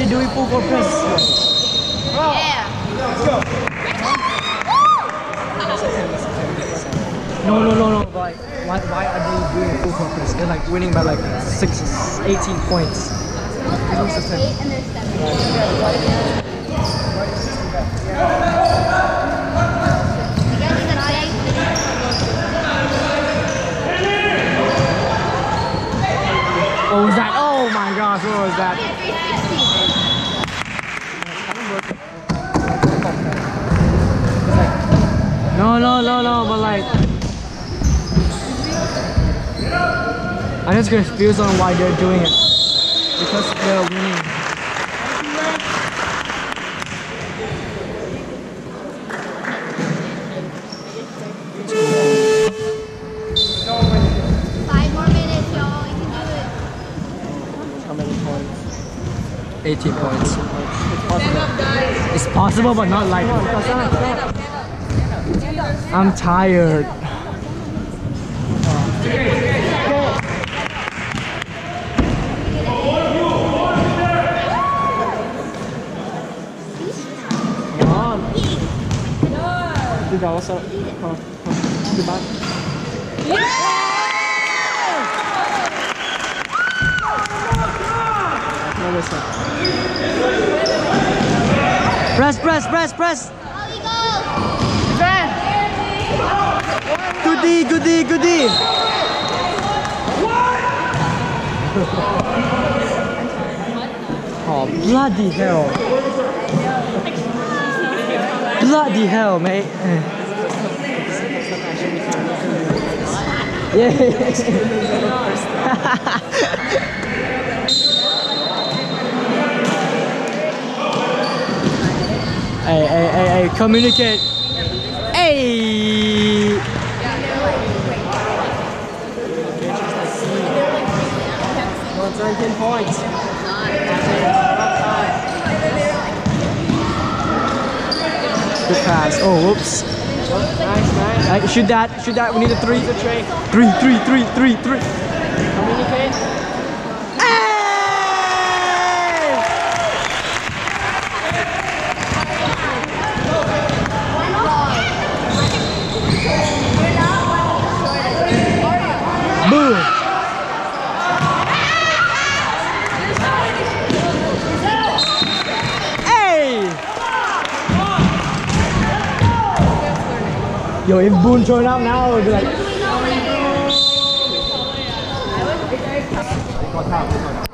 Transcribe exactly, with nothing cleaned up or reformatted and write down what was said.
doing full court press? Yeah. Let's go. No, no, no, no. Like, why, why are they doing full court press? They're like winning by like six, eighteen points. And there's eight and there's seven. What was that? Oh my gosh, what was that? No, no, no, no, but like I'm just confused on why they're doing it. Because they're winning. Five more minutes, y'all. You can do it. How many points? eighteen points. Stand up, guys. It's possible, but not likely. I'm tired. Come on. Đi vào sao? Không, không. Đi bán. Press, press, press, press. Goodie, goodie, goodie. Oh, bloody hell. Bloody hell, mate. Yeah. Hey, hey, hey, hey, communicate. Hey! thirteen points. Good pass. Oh, whoops. Nice, nice. Right, shoot that, shoot that. We need a three. Three. Three, three, three, three, three. Communicate. Boom! Hey! Yo, if Boone showing up now, it would be like...